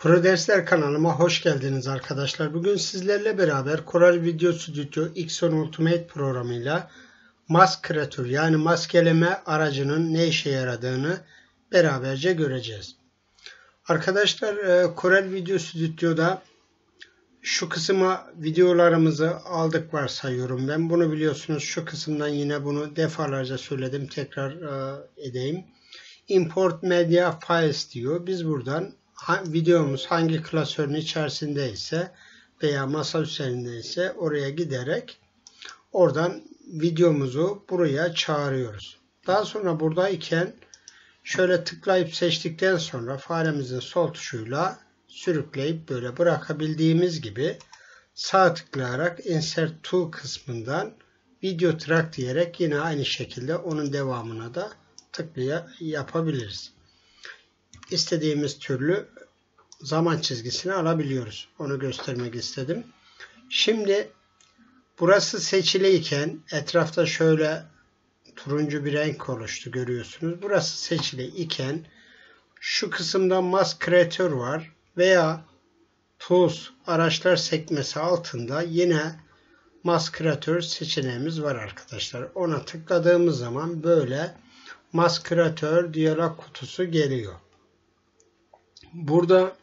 ProDersler kanalıma hoş geldiniz arkadaşlar. Bugün sizlerle beraber Corel Video Studio X10 Ultimate programıyla Mask Creator yani maskeleme aracının ne işe yaradığını beraberce göreceğiz. Arkadaşlar Corel Video Studio'da şu kısma videolarımızı aldık varsayıyorum ben. Bunu biliyorsunuz, şu kısımdan yine bunu defalarca söyledim, tekrar edeyim. Import Media Files diyor. Biz buradan videomuz hangi klasörün içerisindeyse veya masa üzerindeyse oraya giderek oradan videomuzu buraya çağırıyoruz. Daha sonra buradayken şöyle tıklayıp seçtikten sonra faremizin sol tuşuyla sürükleyip böyle bırakabildiğimiz gibi sağ tıklayarak Insert To kısmından Video Track diyerek yine aynı şekilde onun devamına da yapabiliriz. İstediğimiz türlü zaman çizgisini alabiliyoruz. Onu göstermek istedim. Şimdi burası seçiliyken etrafta şöyle turuncu bir renk oluştu, görüyorsunuz. Burası seçili iken şu kısımda Mask Creator var veya Tools araçlar sekmesi altında yine Mask Creator seçeneğimiz var arkadaşlar. Ona tıkladığımız zaman böyle Mask Creator diyalog kutusu geliyor. Burada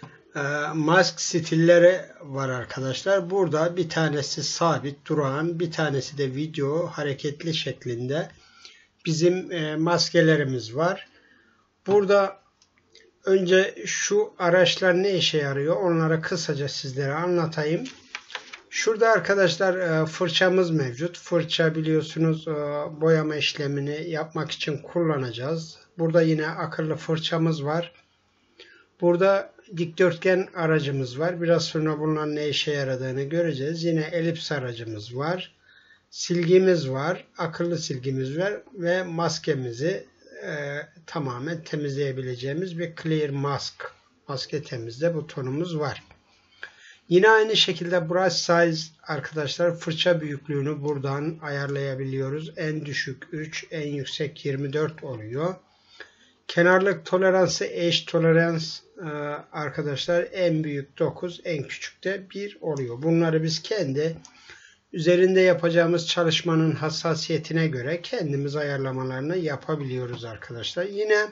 mask stilleri var arkadaşlar. Burada bir tanesi sabit duran, bir tanesi de video hareketli şeklinde bizim maskelerimiz var. Burada önce şu araçlar ne işe yarıyor onları kısaca sizlere anlatayım. Şurada arkadaşlar fırçamız mevcut. Fırça biliyorsunuz boyama işlemini yapmak için kullanacağız. Burada yine akıllı fırçamız var. Burada dikdörtgen aracımız var. Biraz sonra bunların ne işe yaradığını göreceğiz. Yine elips aracımız var. Silgimiz var. Akıllı silgimiz var. Ve maskemizi tamamen temizleyebileceğimiz bir Clear Mask, maske temizle butonumuz var. Yine aynı şekilde brush size arkadaşlar, fırça büyüklüğünü buradan ayarlayabiliyoruz. En düşük 3, en yüksek 24 oluyor. Kenarlık toleransı, eş tolerans arkadaşlar en büyük 9, en küçük de 1 oluyor. Bunları biz kendi üzerinde yapacağımız çalışmanın hassasiyetine göre kendimiz ayarlamalarını yapabiliyoruz arkadaşlar. Yine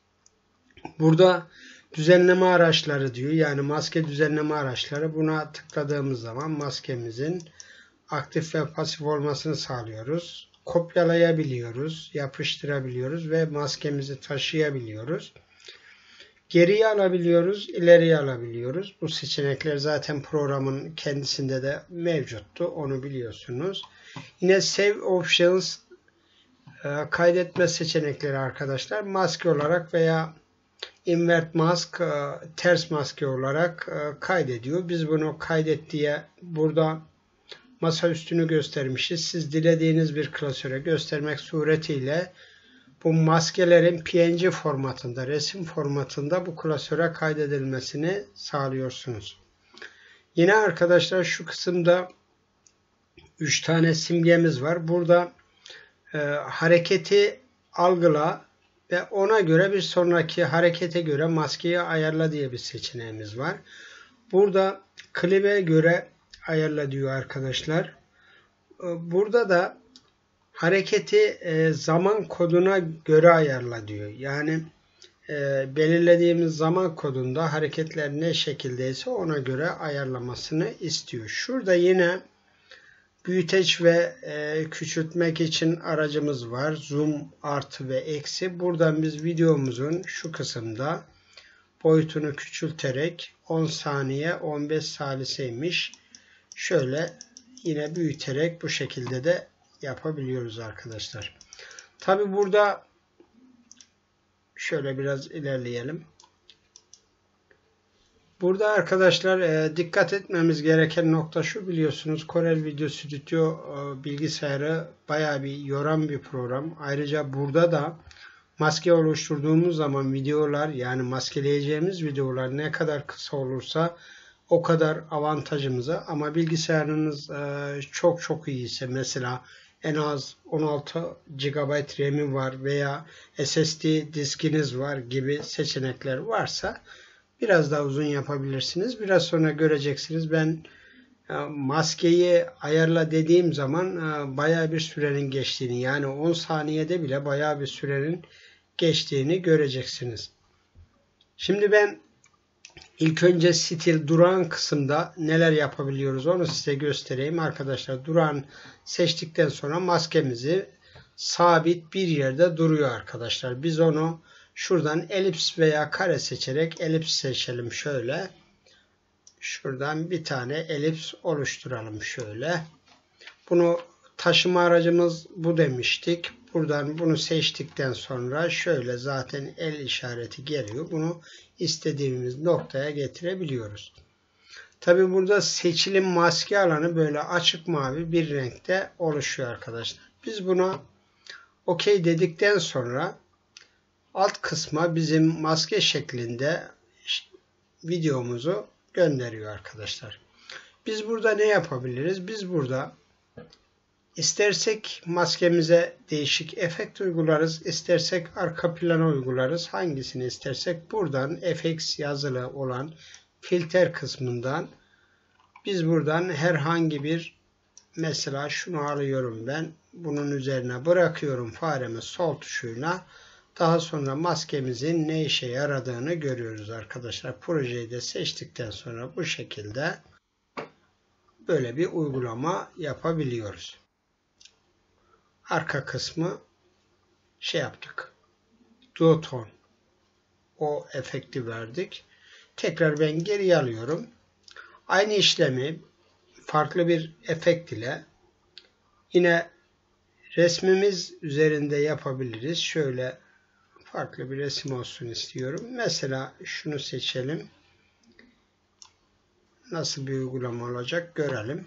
burada düzenleme araçları diyor. Yani maske düzenleme araçları. Buna tıkladığımız zaman maskemizin aktif ve pasif olmasını sağlıyoruz. Kopyalayabiliyoruz, yapıştırabiliyoruz ve maskemizi taşıyabiliyoruz. Geriye alabiliyoruz, ileriye alabiliyoruz. Bu seçenekler zaten programın kendisinde de mevcuttu. Onu biliyorsunuz. Yine Save Options kaydetme seçenekleri arkadaşlar. Maske olarak veya invert mask, ters maske olarak kaydediyor. Biz bunu kaydet diye burada masa üstünü göstermişiz. Siz dilediğiniz bir klasöre göstermek suretiyle bu maskelerin PNG formatında, resim formatında bu klasöre kaydedilmesini sağlıyorsunuz. Yine arkadaşlar şu kısımda 3 tane simgemiz var. Burada hareketi algıla ve ona göre bir sonraki harekete göre maskeyi ayarla diye bir seçeneğimiz var. Burada klibe göre ayarla diyor arkadaşlar. Burada da hareketi zaman koduna göre ayarla diyor. Yani belirlediğimiz zaman kodunda hareketler ne şekildeyse ona göre ayarlamasını istiyor. Şurada yine büyüteç ve küçültmek için aracımız var. Zoom artı ve eksi. Buradan biz videomuzun şu kısımda boyutunu küçülterek 10 saniye 15 saliseymiş. Şöyle yine büyüterek bu şekilde de yapabiliyoruz arkadaşlar. Tabi burada şöyle biraz ilerleyelim. Burada arkadaşlar dikkat etmemiz gereken nokta şu, biliyorsunuz Corel Video Studio bilgisayarı bayağı bir yoran bir program. Ayrıca burada da maske oluşturduğumuz zaman videolar, yani maskeleyeceğimiz videolar ne kadar kısa olursa o kadar avantajımıza, ama bilgisayarınız çok iyiyse, mesela en az 16 GB RAM'i var veya SSD diskiniz var gibi seçenekler varsa Biraz daha uzun yapabilirsiniz. Biraz sonra göreceksiniz. Ben maskeyi ayarla dediğim zaman bayağı bir sürenin geçtiğini, yani 10 saniyede bile bayağı bir sürenin geçtiğini göreceksiniz. Şimdi ben ilk önce stil durağan kısımda neler yapabiliyoruz onu size göstereyim arkadaşlar. Durağan seçtikten sonra maskemizi sabit bir yerde duruyor arkadaşlar. Biz onu şuradan elips veya kare seçerek elips seçelim şöyle. Şuradan bir tane elips oluşturalım şöyle. Bunu taşıma aracımız bu demiştik. Buradan bunu seçtikten sonra şöyle zaten el işareti geliyor. Bunu istediğimiz noktaya getirebiliyoruz. Tabi burada seçilim maske alanı böyle açık mavi bir renkte oluşuyor arkadaşlar. Biz buna OK dedikten sonra alt kısma bizim maske şeklinde videomuzu gönderiyor arkadaşlar. Biz burada ne yapabiliriz? Biz burada istersek maskemize değişik efekt uygularız, istersek arka plana uygularız. Hangisini istersek buradan FX yazılı olan filtre kısmından biz buradan herhangi bir, mesela şunu alıyorum ben, bunun üzerine bırakıyorum faremi sol tuşuyla. Daha sonra maskemizin ne işe yaradığını görüyoruz arkadaşlar. Projeyi de seçtikten sonra bu şekilde böyle bir uygulama yapabiliyoruz. Arka kısmı yaptık. Duotone. O efekti verdik. Tekrar ben geri alıyorum. Aynı işlemi farklı bir efekt ile yine resmimiz üzerinde yapabiliriz. Şöyle farklı bir resim olsun istiyorum. Mesela şunu seçelim. Nasıl bir uygulama olacak görelim.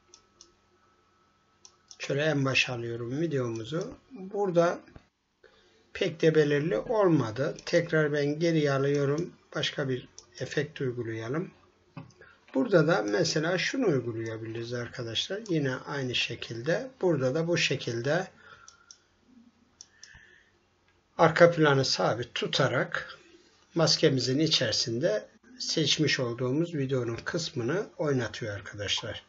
Şöyle en başa alıyorum videomuzu. Burada pek de belirli olmadı. Tekrar ben geri alıyorum. Başka bir efekt uygulayalım. Burada da mesela şunu uygulayabiliriz arkadaşlar. Yine aynı şekilde. Burada da bu şekilde arka planı sabit tutarak maskemizin içerisinde seçmiş olduğumuz videonun kısmını oynatıyor arkadaşlar.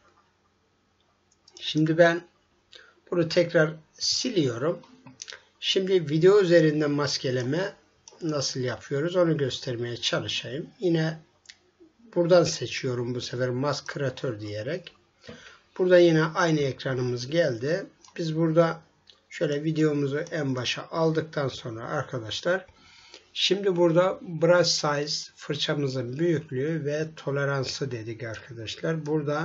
Şimdi ben bunu tekrar siliyorum. Şimdi video üzerinden maskeleme nasıl yapıyoruz onu göstermeye çalışayım. Yine buradan seçiyorum bu sefer Mask Creator diyerek. Burada yine aynı ekranımız geldi. Biz burada şöyle videomuzu en başa aldıktan sonra arkadaşlar şimdi burada brush size, fırçamızın büyüklüğü ve toleransı dedik arkadaşlar. Burada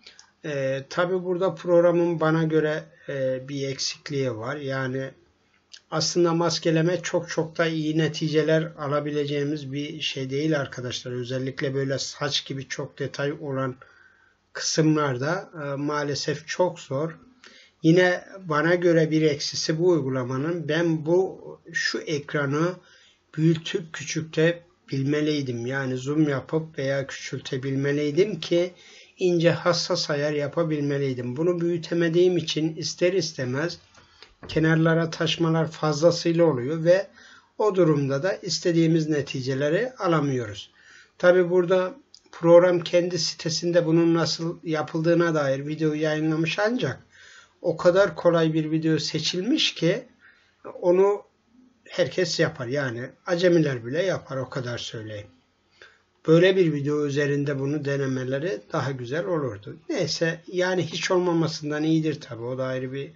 tabi burada programın bana göre bir eksikliği var. Yani aslında maskeleme çok da iyi neticeler alabileceğimiz bir şey değil arkadaşlar. Özellikle böyle saç gibi çok detay olan kısımlarda maalesef çok zor. Yine bana göre bir eksisi bu uygulamanın. Ben şu ekranı büyütüp küçültebilmeliydim. Yani zoom yapıp veya küçültebilmeliydim ki ince hassas ayar yapabilmeliydim. Bunu büyütemediğim için ister istemez kenarlara taşmalar fazlasıyla oluyor ve o durumda da istediğimiz neticeleri alamıyoruz. Tabi burada program kendi sitesinde bunun nasıl yapıldığına dair video yayınlamış ancak o kadar kolay bir video seçilmiş ki onu herkes yapar. Yani acemiler bile yapar, o kadar söyleyeyim. Böyle bir video üzerinde bunu denemeleri daha güzel olurdu. Neyse, yani hiç olmamasından iyidir tabi. O da ayrı bir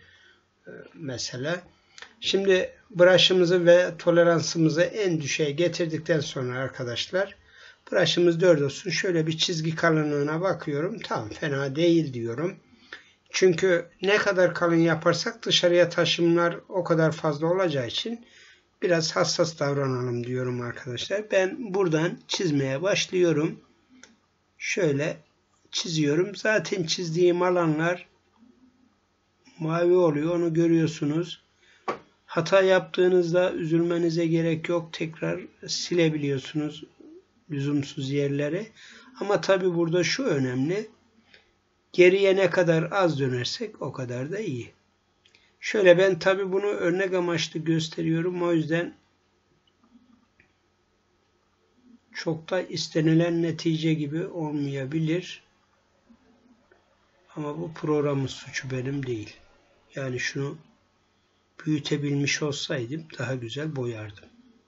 mesele. Şimdi brush'ımızı ve toleransımızı en düşüğe getirdikten sonra arkadaşlar brush'ımız 4 olsun. Şöyle bir çizgi kalınlığına bakıyorum. Tamam, fena değil diyorum. Çünkü ne kadar kalın yaparsak dışarıya taşımlar o kadar fazla olacağı için biraz hassas davranalım diyorum arkadaşlar. Ben buradan çizmeye başlıyorum. Şöyle çiziyorum. Zaten çizdiğim alanlar mavi oluyor. Onu görüyorsunuz. Hata yaptığınızda üzülmenize gerek yok. Tekrar silebiliyorsunuz lüzumsuz yerleri. Ama tabi burada şu önemli. Geriye ne kadar az dönersek o kadar da iyi. Şöyle ben tabi bunu örnek amaçlı gösteriyorum. O yüzden çok da istenilen netice gibi olmayabilir. Ama bu programın suçu, benim değil. Yani şunu büyütebilmiş olsaydım daha güzel boyardım.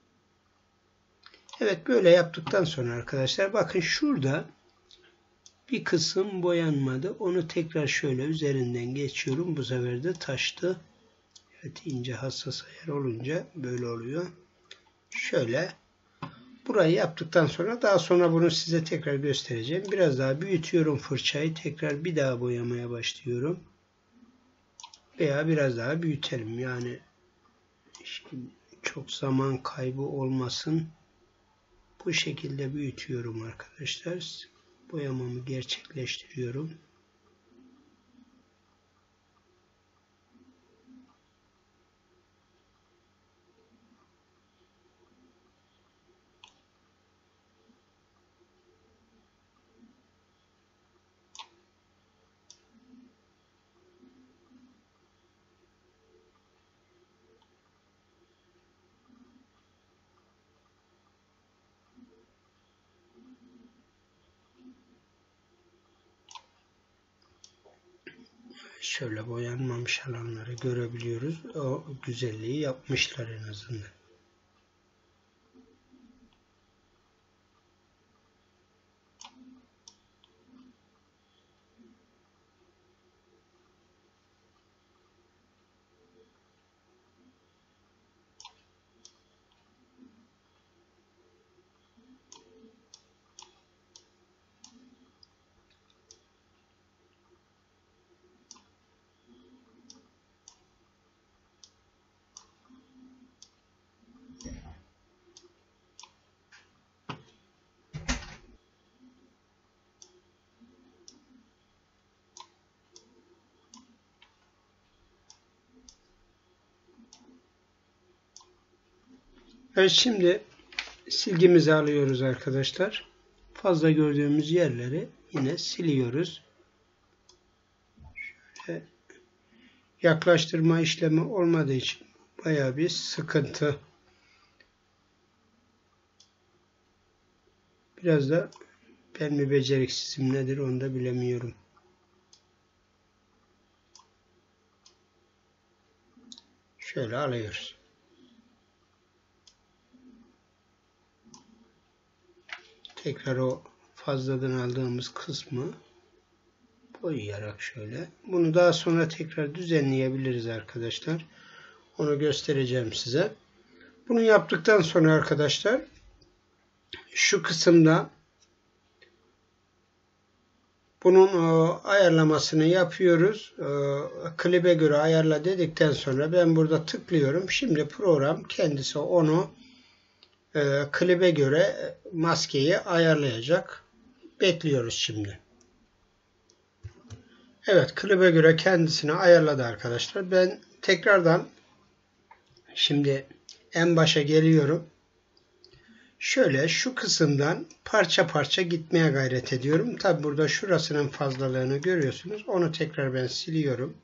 Evet, böyle yaptıktan sonra arkadaşlar bakın şurada bir kısım boyanmadı. Onu tekrar şöyle üzerinden geçiyorum. Bu sefer de taştı. Evet, ince hassas ayar olunca böyle oluyor. Şöyle burayı yaptıktan sonra daha sonra bunu size tekrar göstereceğim. Biraz daha büyütüyorum fırçayı. Tekrar bir daha boyamaya başlıyorum. Veya biraz daha büyütelim. Yani çok zaman kaybı olmasın. Bu şekilde büyütüyorum arkadaşlar. Boyamamı gerçekleştiriyorum. Şöyle boyanmamış alanları görebiliyoruz. O güzelliği yapmışlar en azından. Evet, şimdi silgimizi alıyoruz arkadaşlar. Fazla gördüğümüz yerleri yine siliyoruz. Şöyle yaklaştırma işlemi olmadığı için bayağı bir sıkıntı. Biraz da ben mi beceriksizim nedir onu da bilemiyorum. Şöyle alıyoruz. Tekrar o fazladan aldığımız kısmı boyayarak şöyle. Bunu daha sonra tekrar düzenleyebiliriz arkadaşlar. Onu göstereceğim size. Bunu yaptıktan sonra arkadaşlar şu kısımda bunun ayarlamasını yapıyoruz. Klibe göre ayarla dedikten sonra ben burada tıklıyorum. Şimdi program kendisi onu klibe göre maskeyi ayarlayacak. Bekliyoruz şimdi. Evet, klibe göre kendisini ayarladı arkadaşlar. Ben tekrardan şimdi en başa geliyorum. Şöyle şu kısımdan parça parça gitmeye gayret ediyorum. Tabi burada şurasının fazlalığını görüyorsunuz. Onu tekrar ben siliyorum.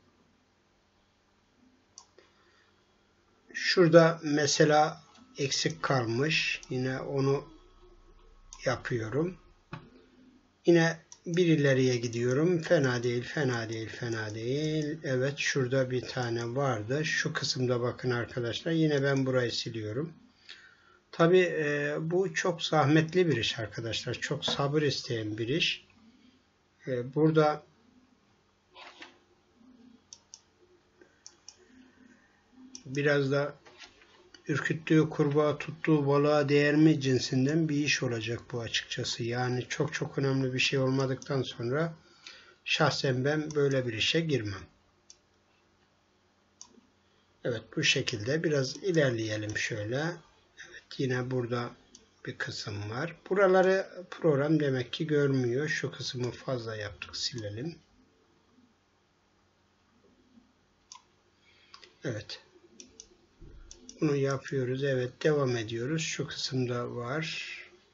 Şurada mesela eksik kalmış. Yine onu yapıyorum. Yine bir ileriye gidiyorum. Fena değil, fena değil, fena değil. Evet, şurada bir tane vardı. Şu kısımda bakın arkadaşlar. Yine ben burayı siliyorum. Tabi bu çok zahmetli bir iş arkadaşlar. Çok sabır isteyen bir iş. Burada biraz da ürküttüğü kurbağa tuttuğu balığa değer mi cinsinden bir iş olacak bu açıkçası. Yani çok çok önemli bir şey olmadıktan sonra şahsen ben böyle bir işe girmem. Evet, bu şekilde biraz ilerleyelim şöyle. Evet, yine burada bir kısım var. Buraları program demek ki görmüyor. Şu kısmı fazla yaptık, silelim. Evet. Bunu yapıyoruz. Evet, devam ediyoruz. Şu kısımda var.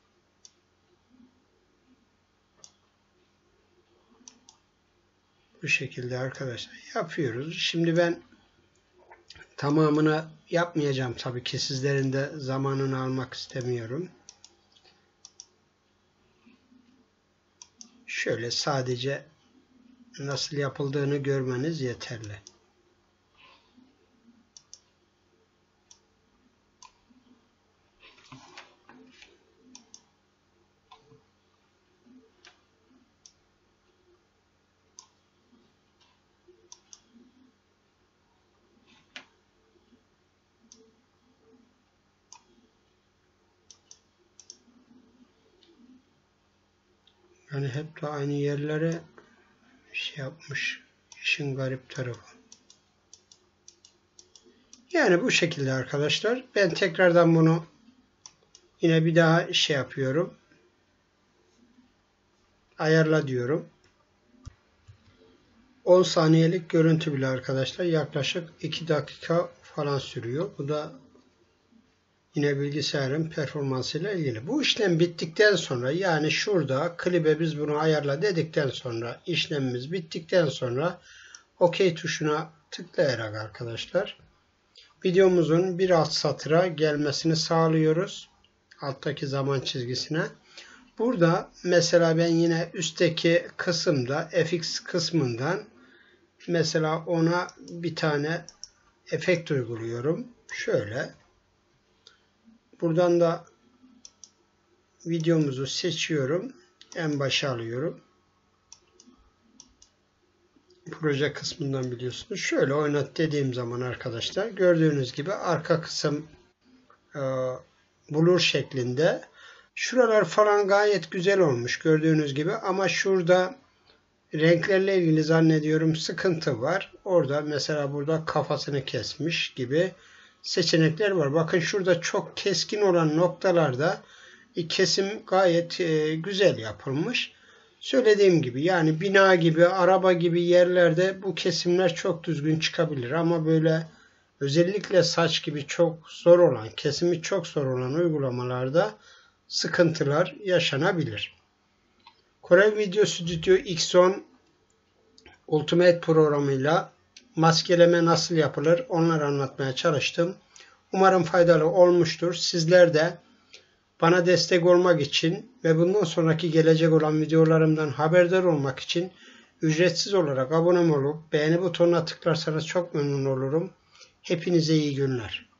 Bu şekilde arkadaşlar yapıyoruz. Şimdi ben tamamını yapmayacağım tabii ki, sizlerin de zamanını almak istemiyorum. Şöyle sadece nasıl yapıldığını görmeniz yeterli. Yani hep de aynı yerlere şey yapmış. İşin garip tarafı. Yani bu şekilde arkadaşlar. Ben tekrardan bunu yine bir daha şey yapıyorum. Ayarla diyorum. 10 saniyelik görüntü bile arkadaşlar yaklaşık 2 dakika falan sürüyor. Bu da yine bilgisayarın performansıyla ilgili. Bu işlem bittikten sonra, yani şurada klibe biz bunu ayarla dedikten sonra, işlemimiz bittikten sonra OK tuşuna tıklayarak arkadaşlar videomuzun bir alt satıra gelmesini sağlıyoruz. Alttaki zaman çizgisine. Burada mesela ben yine üstteki kısımda FX kısmından mesela ona bir tane efekt uyguluyorum. Şöyle. Buradan da videomuzu seçiyorum. En başa alıyorum. Proje kısmından biliyorsunuz. Şöyle oynat dediğim zaman arkadaşlar gördüğünüz gibi arka kısım blur şeklinde. Şuralar falan gayet güzel olmuş gördüğünüz gibi ama şurada renklerle ilgili zannediyorum sıkıntı var. Orada mesela burada kafasını kesmiş gibi seçenekler var. Bakın şurada çok keskin olan noktalarda kesim gayet güzel yapılmış. Söylediğim gibi yani bina gibi, araba gibi yerlerde bu kesimler çok düzgün çıkabilir. Ama böyle özellikle saç gibi çok zor olan, kesimi çok zor olan uygulamalarda sıkıntılar yaşanabilir. Corel Video Studio X10 Ultimate programıyla maskeleme nasıl yapılır onları anlatmaya çalıştım. Umarım faydalı olmuştur. Sizler de bana destek olmak için ve bundan sonraki gelecek olan videolarımdan haberdar olmak için ücretsiz olarak abone olup beğeni butonuna tıklarsanız çok memnun olurum. Hepinize iyi günler.